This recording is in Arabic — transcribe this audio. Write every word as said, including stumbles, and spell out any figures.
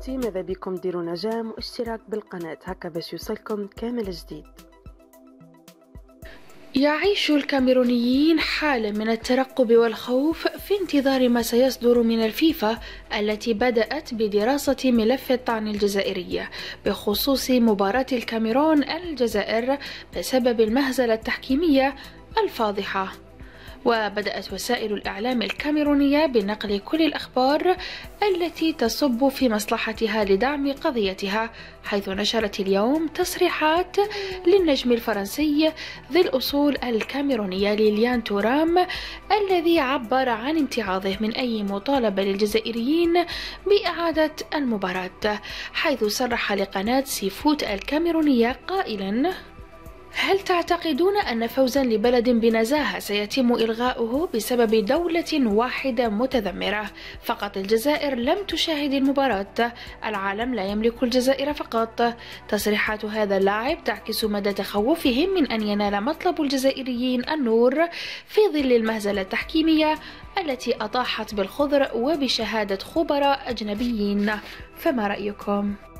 صحباتي، ماذا بكم ديروا نجام واشتراك بالقناة هكا باش يوصلكم كامل جديد. يعيش الكاميرونيين حالة من الترقب والخوف في انتظار ما سيصدر من الفيفا التي بدأت بدراسة ملف الطعن الجزائري بخصوص مباراة الكاميرون الجزائر بسبب المهزلة التحكيمية الفاضحة. وبدأت وسائل الإعلام الكاميرونية بنقل كل الأخبار التي تصب في مصلحتها لدعم قضيتها، حيث نشرت اليوم تصريحات للنجم الفرنسي ذي الأصول الكاميرونية ليليان تورام الذي عبر عن امتعاضه من أي مطالبة للجزائريين بإعادة المباراة، حيث صرح لقناة سيفوت الكاميرونية قائلا: هل تعتقدون أن فوزا لبلد بنزاهة سيتم إلغاؤه بسبب دولة واحدة متذمرة؟ فقط الجزائر لم تشاهد المباراة، العالم لا يملك الجزائر فقط. تصريحات هذا اللاعب تعكس مدى تخوفهم من أن ينال مطلب الجزائريين النور في ظل المهزلة التحكيمية التي أطاحت بالخضر وبشهادة خبراء أجنبيين. فما رأيكم؟